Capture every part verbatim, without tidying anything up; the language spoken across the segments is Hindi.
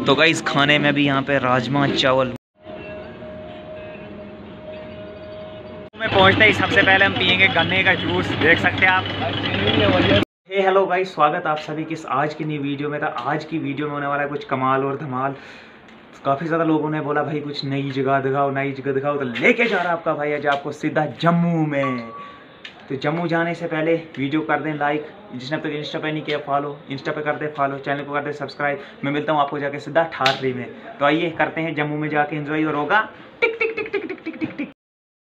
तो गाइस खाने में भी यहाँ पे राजमा चावल में पहुँचते ही सबसे पहले हम पियेंगे गन्ने का जूस। देख सकते हैं आप। हे हेलो गाइस, स्वागत आप सभी की इस आज की नई वीडियो में। था आज की वीडियो में होने वाला है कुछ कमाल और धमाल। काफ़ी ज़्यादा लोगों ने बोला भाई कुछ नई जगह दिखाओ नई जगह दिखाओ, तो लेके जा रहा आपका भाई आज आपको सीधा जम्मू में। तो जम्मू जाने से पहले वीडियो कर दें लाइक, जिसने अब तक इंस्टा पे नहीं किया फॉलो, इंस्टा पे कर दे फॉलो, चैनल को कर दे सब्सक्राइब। मैं मिलता हूँ आपको जाके सीधा ठाठरी में। तो आइए करते हैं जम्मू में जाके एंजॉय, और होगा टिक टिक टिक टिक टिक टिक टिक टिक।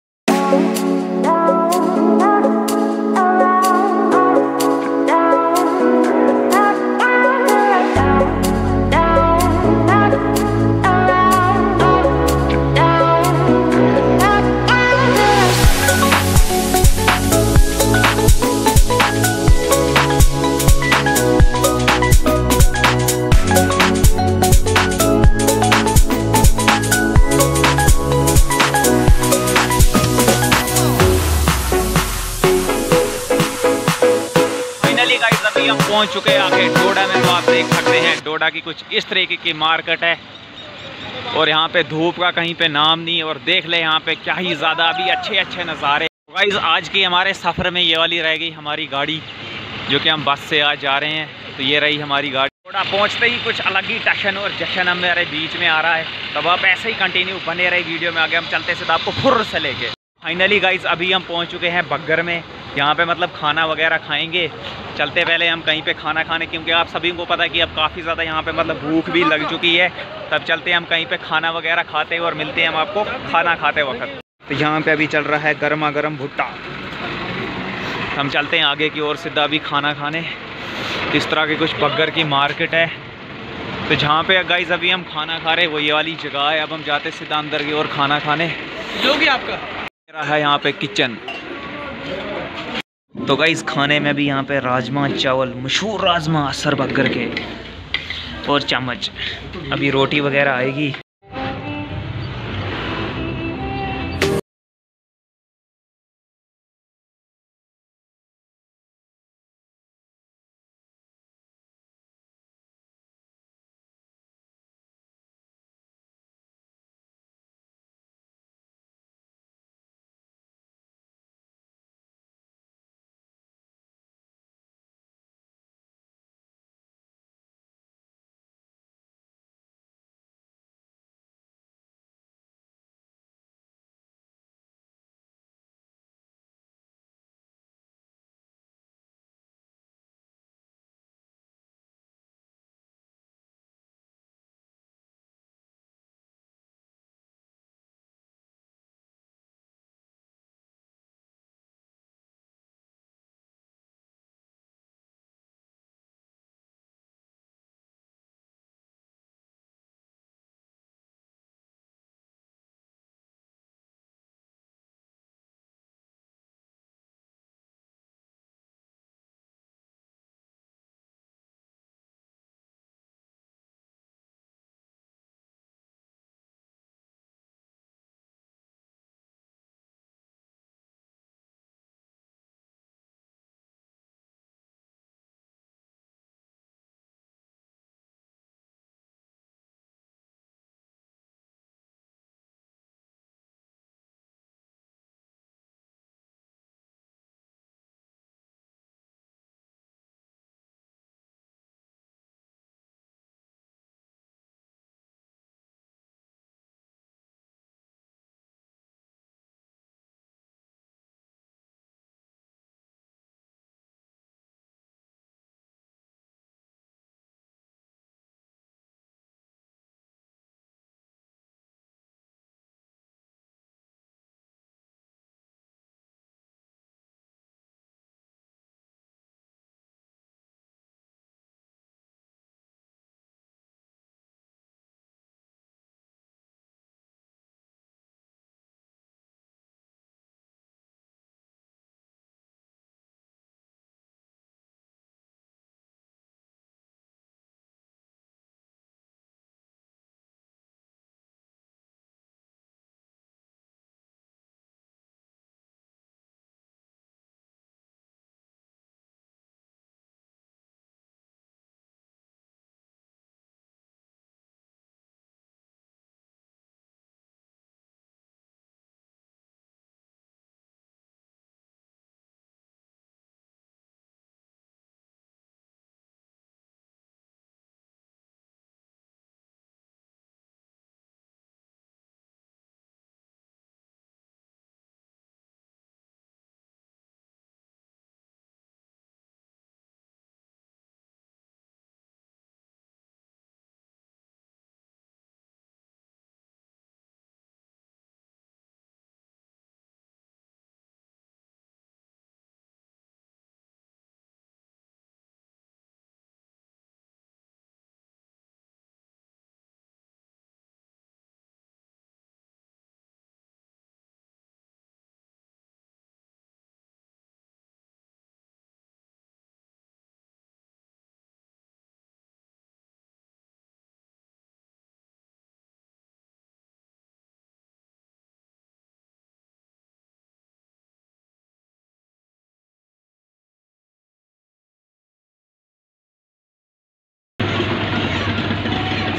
अभी हम पहुंच चुके हैं आगे डोडा में। तो आप देख सकते हैं डोडा की कुछ इस तरीके की मार्केट है, और यहाँ पे धूप का कहीं पे नाम नहीं। और देख ले यहाँ पे क्या ही ज़्यादा अभी अच्छे अच्छे नज़ारे। गाइस आज की हमारे सफ़र में ये वाली रह गई हमारी गाड़ी, जो कि हम बस से आज जा रहे हैं। तो ये रही हमारी गाड़ी। डोडा पहुँचते ही कुछ अलग ही टशन और जश्न हमारे बीच में आ रहा है। तब आप ऐसे ही कंटिन्यू बने रहे वीडियो में। आगे हम चलते सीधा आपको फुर्र से लेके। फाइनली गाइस अभी हम पहुँच चुके हैं बग्गर में। यहाँ पे मतलब खाना वगैरह खाएंगे। चलते पहले हम कहीं पे खाना खाने, क्योंकि आप सभी को पता है कि अब काफ़ी ज़्यादा यहाँ पे मतलब भूख भी लग चुकी है। तब चलते हैं हम कहीं पे खाना वगैरह खाते हैं, और मिलते हैं हम आपको खाना खाते वक्त। तो यहाँ पे अभी चल रहा है गर्मा गर्म भुट्टा। हम चलते हैं आगे की ओर सीधा अभी खाना खाने। इस तरह की कुछ बग्गर की मार्केट है। तो जहाँ पे गाइस अभी हम खाना खा रहे हैं वो ये वाली जगह है। अब हम जाते सीधा अंदर की ओर खाना खाने। जो भी आपका है यहाँ पे किचन। तो गाइस खाने में भी यहाँ पे राजमा चावल, मशहूर राजमा असर बग्गर के, और चम्मच। अभी रोटी वगैरह आएगी।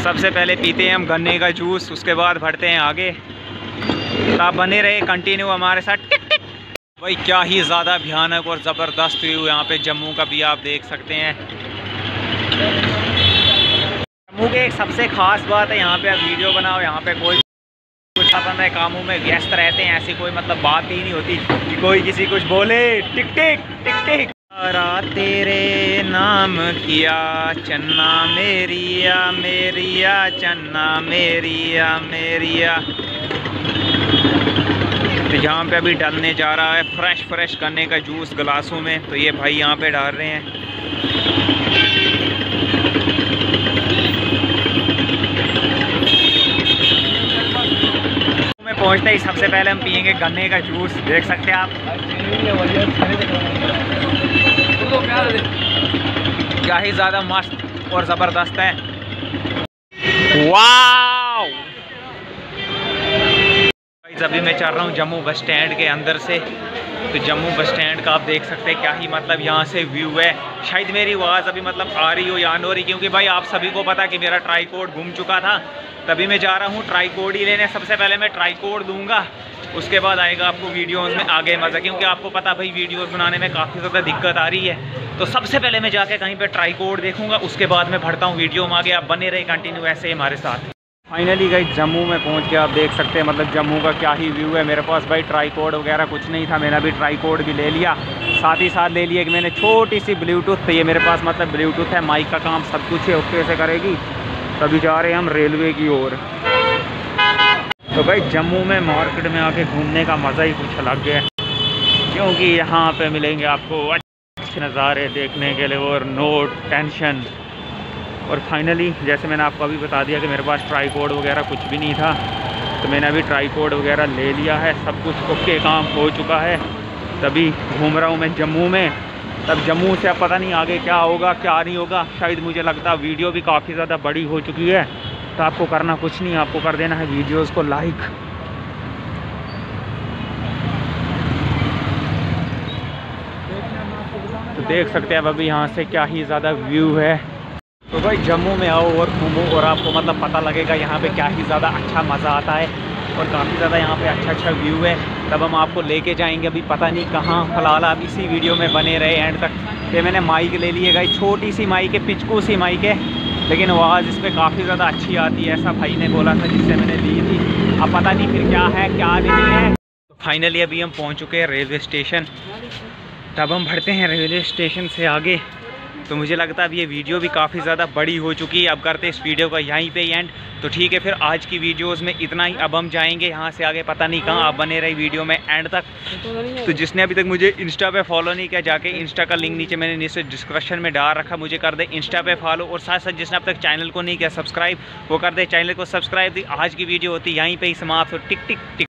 सबसे पहले पीते हैं हम गन्ने का जूस, उसके बाद बढ़ते हैं आगे। तो आप बने रहे कंटिन्यू हमारे साथ। टिक टिक। भाई क्या ही ज़्यादा भयानक और ज़बरदस्त व्यू यहाँ पे जम्मू का भी आप देख सकते हैं। जम्मू के एक सबसे ख़ास बात है, यहाँ पे आप वीडियो बनाओ, यहाँ पे कोई कुछ अपने कामों में व्यस्त रहते हैं, ऐसी कोई मतलब बात ही नहीं होती कि कोई किसी कुछ बोले। टिक टिक टिक टिक। तेरे नाम किया चन्ना मेरिया मेरिया चन्ना मेरिया मेरिया। तो यहाँ पे अभी डालने जा रहा है फ्रेश फ्रेश गन्ने का जूस गिलासों में। तो ये भाई यहाँ पे डाल रहे हैं। में पहुँचते ही सबसे पहले हम पियेंगे गन्ने का जूस, देख सकते हैं आप क्या ही ज़्यादा मस्त और ज़बरदस्त है। वाव! अभी मैं चल रहा हूँ जम्मू बस स्टैंड के अंदर से। तो जम्मू बस स्टैंड का आप देख सकते हैं क्या ही मतलब यहाँ से व्यू है। शायद मेरी आवाज़ अभी मतलब आ रही हो या नहीं हो रही, क्योंकि भाई आप सभी को पता कि मेरा ट्राईकोड घूम चुका था। तभी मैं जा रहा हूँ ट्राईकोड ही लेने। सबसे पहले मैं ट्राईकोड दूंगा, उसके बाद आएगा आपको वीडियोस में आगे मज़ा, क्योंकि आपको पता भाई वीडियोस बनाने में काफ़ी ज़्यादा दिक्कत आ रही है। तो सबसे पहले मैं जाके कहीं पे ट्राईकोड देखूंगा, उसके बाद मैं बढ़ता हूँ वीडियो में आगे। आप बने रहे कंटिन्यू ऐसे हमारे साथ। फाइनली गई जम्मू में पहुँच के आप देख सकते हैं मतलब जम्मू का क्या ही व्यू है। मेरे पास भाई ट्राईकोड वगैरह कुछ नहीं था, मैंने अभी ट्राईकोड भी ले लिया। साथ ही साथ ले लिया कि मैंने छोटी सी ब्लूटूथ। तो ये मेरे पास मतलब ब्लूटूथ है, माइक का काम सब कुछ है, ओके से करेगी। तभी जा रहे हैं हम रेलवे की ओर। तो भाई जम्मू में मार्केट में आके घूमने का मज़ा ही कुछ अलग है, क्योंकि यहाँ पे मिलेंगे आपको अच्छे नज़ारे देखने के लिए और नो टेंशन। और फाइनली जैसे मैंने आपको अभी बता दिया कि मेरे पास ट्राईकोड वगैरह कुछ भी नहीं था, तो मैंने अभी ट्राईकोड वगैरह ले लिया है, सब कुछ ओके काम हो चुका है। तभी घूम रहा हूँ मैं जम्मू में। तब जम्मू से अब पता नहीं आगे क्या होगा क्या नहीं होगा। शायद मुझे लगता है वीडियो भी काफ़ी ज़्यादा बड़ी हो चुकी है, तो आपको करना कुछ नहीं, आपको कर देना है वीडियोस को लाइक। तो देख सकते हैं अब अभी यहाँ से क्या ही ज़्यादा व्यू है। तो भाई जम्मू में आओ और घूमो और आपको मतलब पता लगेगा यहाँ पे क्या ही ज़्यादा अच्छा मज़ा आता है और काफ़ी ज़्यादा यहाँ पे अच्छा अच्छा व्यू है। तब हम आपको लेके जाएंगे, अभी पता नहीं कहाँ। फिलहाल आप इसी वीडियो में बने रहे एंड तक। ये मैंने माइक ले ली है गाइस, छोटी सी माइक है, पिचकू सी माइक है, लेकिन आवाज़ इस पर काफ़ी ज़्यादा अच्छी आती है, ऐसा भाई ने बोला था जिससे मैंने ली थी। अब पता नहीं फिर क्या है क्या नहीं है। फाइनली अभी हम पहुँच चुके हैं रेलवे स्टेशन। तब हम बढ़ते हैं रेलवे स्टेशन से आगे। तो मुझे लगता है अब ये वीडियो भी काफ़ी ज़्यादा बड़ी हो चुकी है। अब करते हैं इस वीडियो का यहीं पे एंड। तो ठीक है, फिर आज की वीडियोस में इतना ही। अब हम जाएंगे यहाँ से आगे पता नहीं कहाँ। आप बने रहे वीडियो में एंड तक। तो जिसने अभी तक मुझे इंस्टा पे फॉलो नहीं किया, जाके इंस्टा का लिंक नीचे मैंने नीचे डिस्क्रिप्शन में डाल रखा, मुझे कर दे इंस्टा पे फॉलो। और साथ साथ जिसने अब तक चैनल को नहीं किया सब्सक्राइब, वो कर दे चैनल को सब्सक्राइब। आज की वीडियो होती यहीं पर ही समाप्त हो। टिक टिक टिक।